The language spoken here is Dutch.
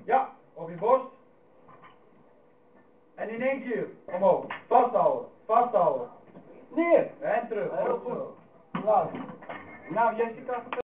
Ja, op je borst. En in één keer omhoog. Vasthouden, vasthouden. Neer. En terug. Heel Goed goed. zo. Laat. Nou Jessica.